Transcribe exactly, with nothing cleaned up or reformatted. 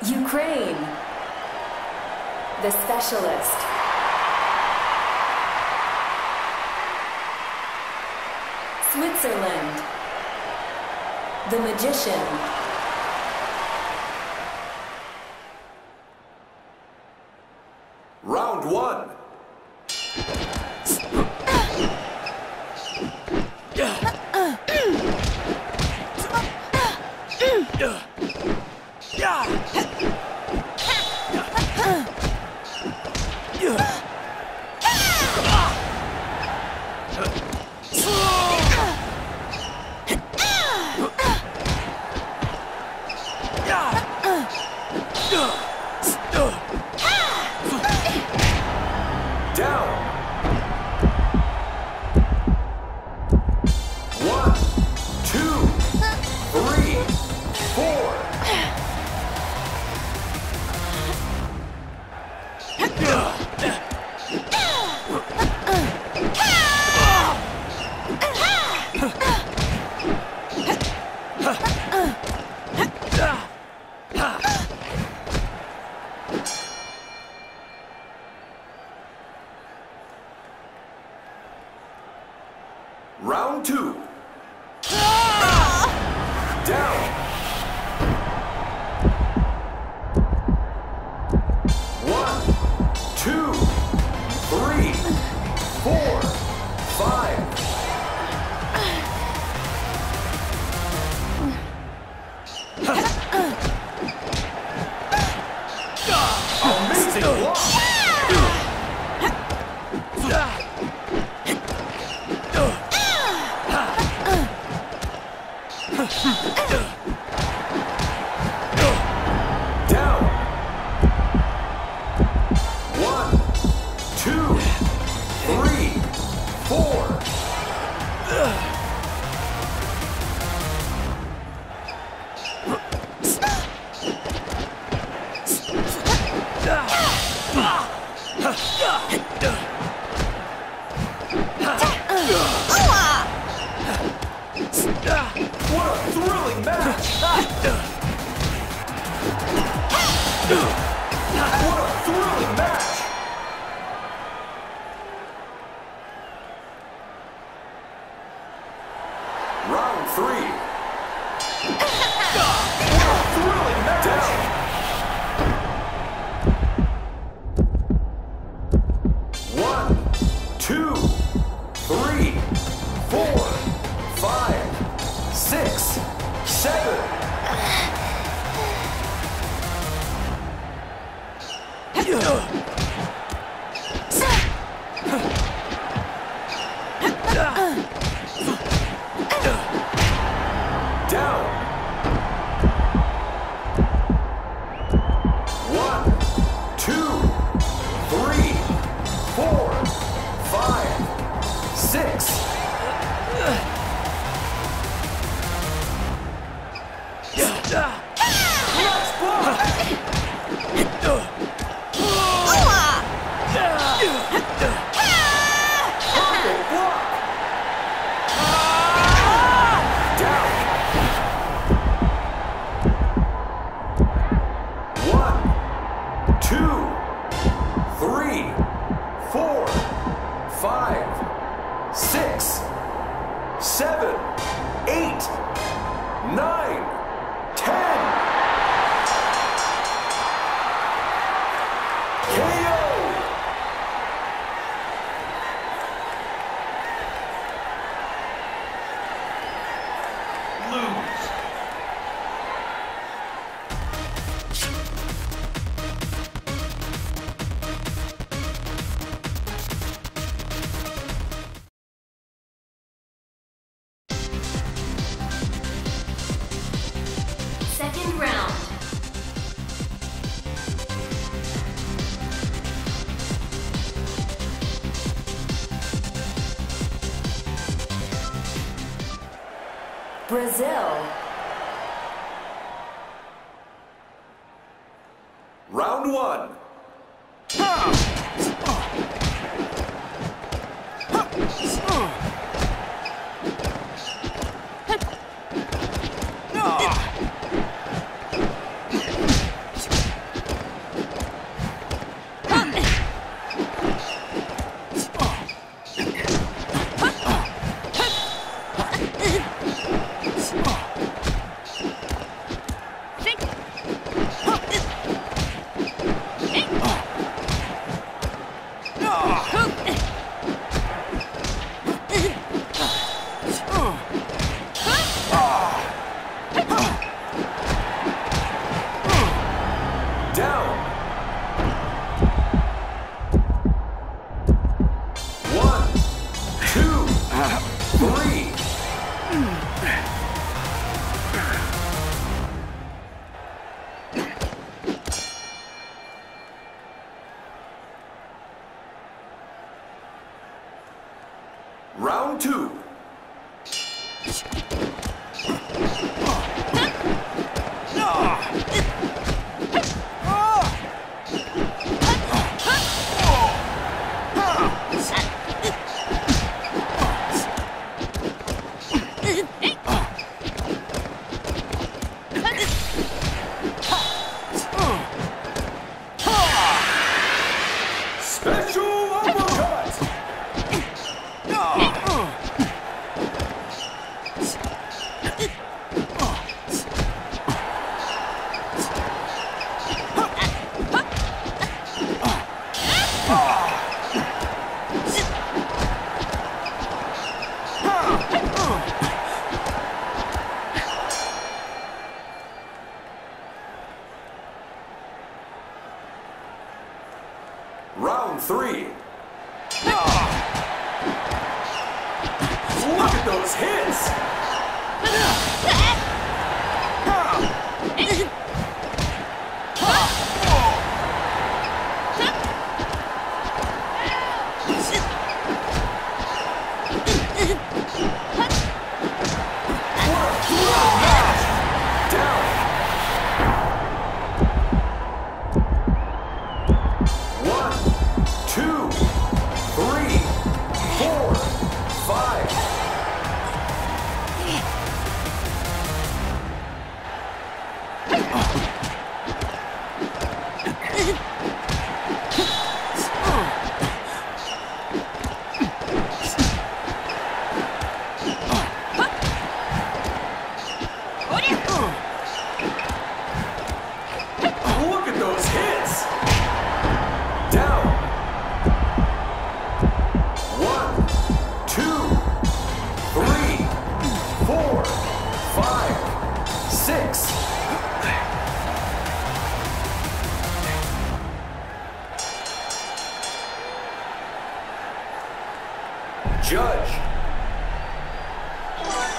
Ukraine. The Specialist. Switzerland. The Magician. Round one. Round two. Down. One, two, three, four, five. Amazing block. Down. One, two, three, four. What a thrilling match! What a thrilling match! Round three. What a thrilling match! One, two, three, four, five, six, seven. Down. One, two, three, four, five, six. Let's block. Perfect block. Down. One, two, three, four, five, six, seven, eight, nine, ten. K O. Lose. Second round. Brazil. Round one. Round three. Look at those hits! Look at those hits! Down. One, two, three, four, five, six. Judge.